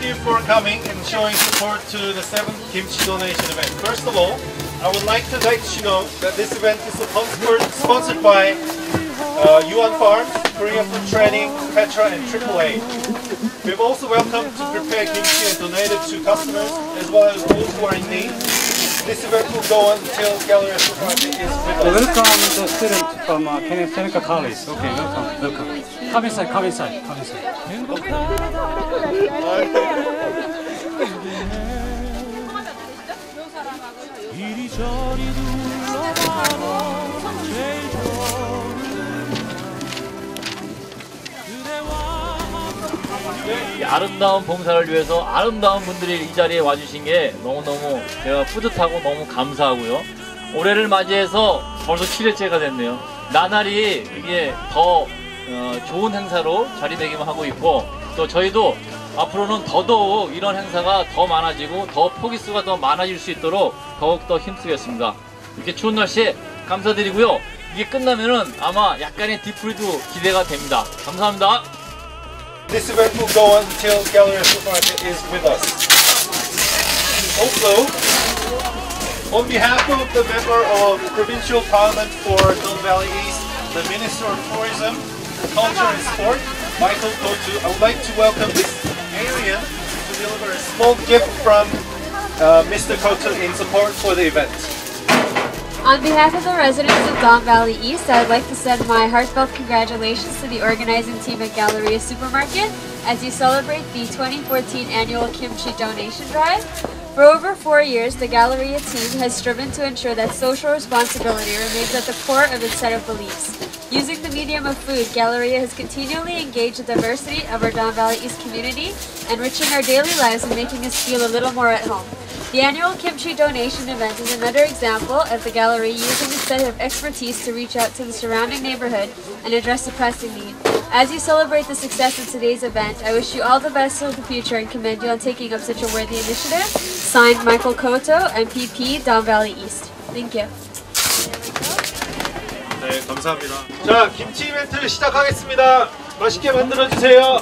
you for coming and showing support to the 7th Kimchi donation event. First of all, I would like to let you know that this event is sponsored by Yuan Farms, Korea Food Training, Petra and AAA. We've also welcomed to prepare kimchi and donate it to customers as well as those who are in need. This event will go on until Galleria Supermarket is with us. Welcome the student from Kenneth Seneca College. Okay, welcome. Come inside. 이 아름다운 봉사를 위해서 아름다운 분들이 이 자리에 와주신 게 너무너무 제가 뿌듯하고 너무 감사하고요. 올해를 맞이해서 벌써 7회째가 됐네요. 나날이 이게 더 좋은 행사로 자리매김을 하고 있고, 또 저희도 앞으로는 더더욱 이런 행사가 더 많아지고 더 포기수가 더 많아질 수 있도록 더욱더 힘쓰겠습니다. 이렇게 추운 날씨에 감사드리고요. 이게 끝나면은 아마 약간의 뒤풀이도 기대가 됩니다. 감사합니다. This event will go on until Galleria Supermarket is with us. Also, on behalf of the member of Provincial Parliament for Don Valley East, the Minister of Tourism, Culture and Sport, Michael Kotu, I would like to welcome this alien to deliver a small gift from Mr. Kotu in support for the event. On behalf of the residents of Don Valley East, I would like to send my heartfelt congratulations to the organizing team at Galleria Supermarket as you celebrate the 2014 annual Kimchi Donation Drive. For over 4 years, the Galleria team has striven to ensure that social responsibility remains at the core of its set of beliefs. Using the medium of food, Galleria has continually engaged the diversity of our Don Valley East community, enriching our daily lives and making us feel a little more at home. The annual Kimchi donation event is another example of the Gallery using its set of expertise to reach out to the surrounding neighborhood and address a pressing need. As you celebrate the success of today's event, I wish you all the best for the future and commend you on taking up such a worthy initiative. Signed, Michael Koto, MPP, Don Valley East. Thank you. 네, 감사합니다. 자, 김치 이벤트를 시작하겠습니다. 맛있게 만들어주세요.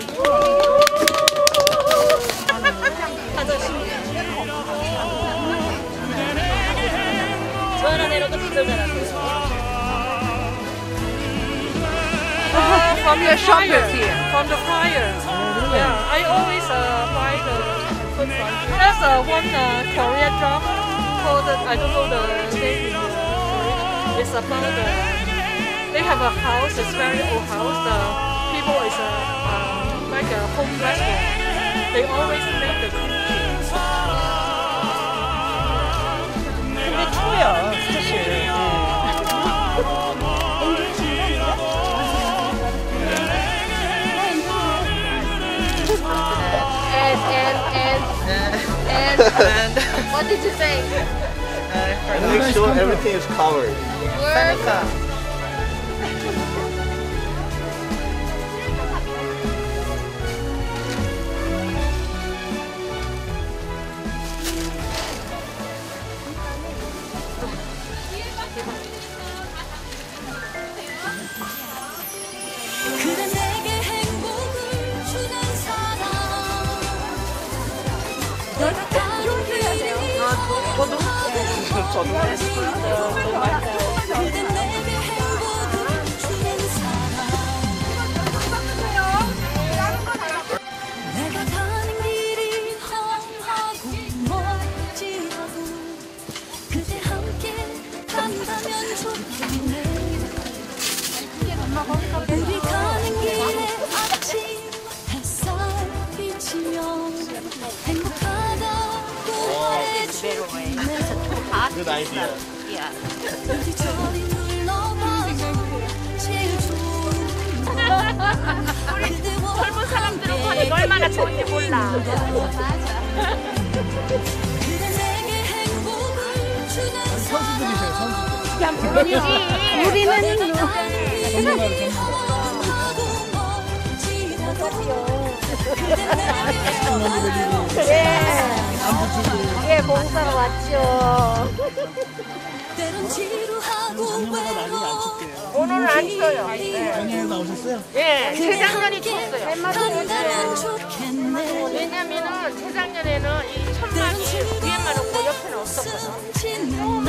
From your shop here, from the flyer. Yeah, I always buy the food from. There's one Korean drama called, I don't know the name in Korean. It's about they have a house, it's very old house. The people is like a home restaurant. They always make the kimchi. 근데 추워요, 사실. And what did you say? Make sure everything is covered. Good idea. Yeah. 젊은 사람들은 과연 얼마나 좋은지 몰라. 선수들이세요, 선수들. 야, 물론이지. 우리는 그래. 예, 봉사로 왔죠. 장르가 난리 안 칠게요. 오늘은 안 춰요. 작년에 나오셨어요? 예, 재작년에 췄어요. 왜냐면은 재작년에는 이 천막이 위에만 없고 옆에는 없었거든.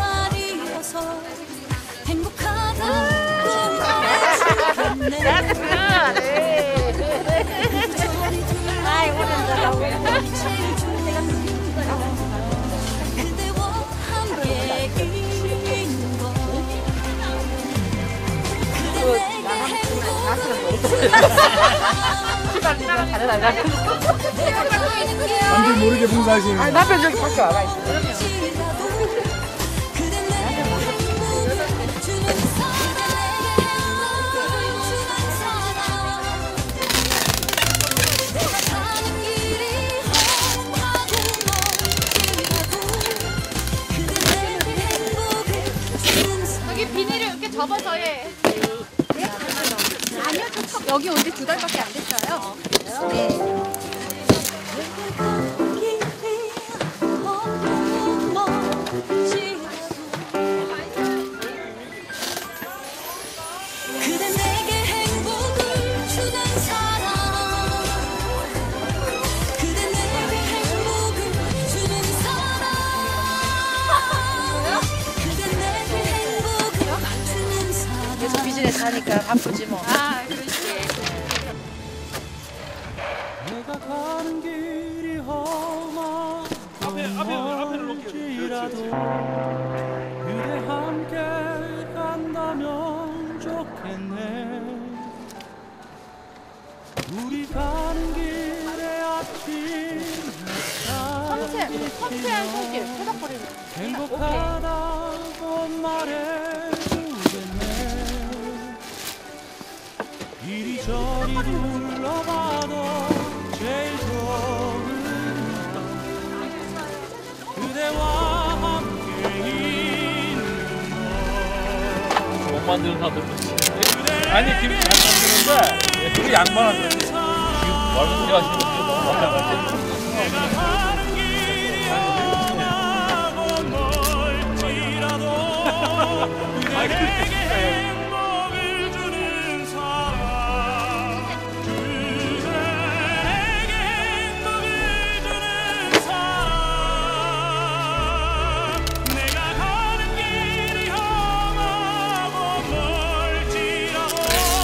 남들 모르게 봉사하시는. 남편 저기 밖에 와가 있어. 여기 비닐을 이렇게 접어서 해. 아니요, 여기 온 지 2달밖에 안 됐어요. 네. 계속 비즈니스 하니까 바쁘지 뭐. 아, 그렇지. 내가 가는 길이 험한 앞에를 놓을지라도 그대 함께 간다면 좋겠네. 우리 가는 길의 아침 선체한 손길, 퇴덕거리는. 행복하다고 말해주겠네. 이리저리 둘러봐도 제일 좋은 그대와 함께 있는 것. 못 만드는 사람들 아니 김치 안 만드는데 둘이 양만 하는 거지. 지금 말씀 하시는 거 지금 너무 많아가지고. 내가 가는 길이 험하고 멀지라도 그대에게 행복을 주는 사람, 그대에게 행복을 주는 사람. 내가 가는 길이 험하고 멀지라도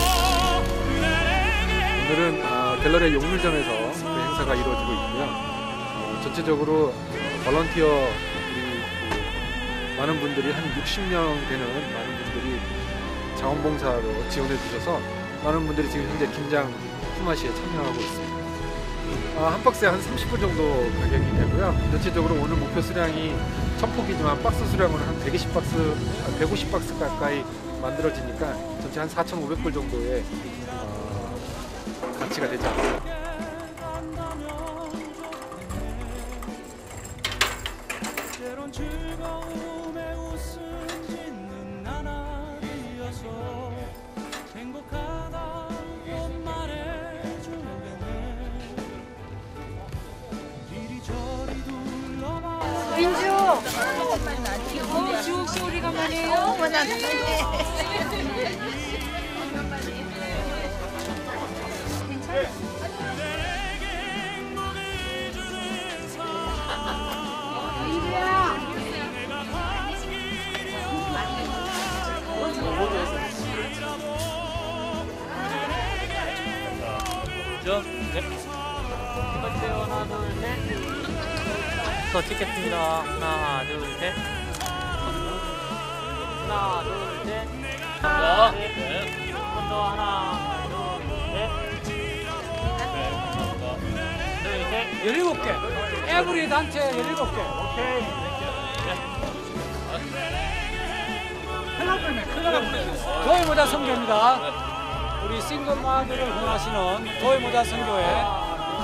그대에게. 오늘은 갤러리 용물점에서 그 행사가 이루어지고 있고요. 전체적으로 볼런티어 우리 많은 분들이 한 60명 되는 많은 분들이 자원봉사로 지원해 주셔서 많은 분들이 지금 현재 김장 품앗이에 참여하고 있습니다. 한 박스에 한 30분 정도 가격이 되고요. 전체적으로 오늘 목표 수량이 1000포기지만 박스 수량으로 한 150박스 가까이 만들어지니까 전체 한 4,500불 정도의 가치가 되지 않을까. 때론 즐거움에 웃음 짓는 나날이어서 행복하다고 말해주겠네. 이리저리 둘러봐. 민주. 지옥 소리가 말이에요. 하나, 둘, 셋. 더 찍겠습니다. 하나, 둘, 셋. 하나, 둘, 셋. 자, 네. 한번더 하나, 둘, 셋. 17개. 에브리 단체 17개. 오케이. 큰일 날 뻔했네. 큰일 날 뻔했네. 도이모자 선교입니다. 우리 싱글마들을 후원하시는 도이모자 선교회.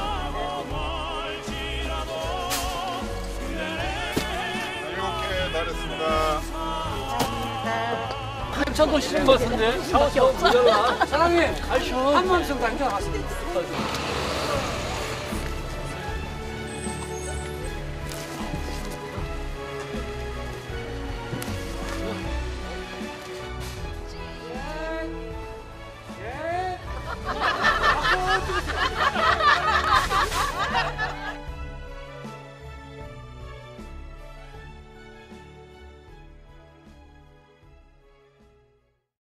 한천도 싫은 것 같은데? 사장님, 한 몸씩 당겨갔습니다.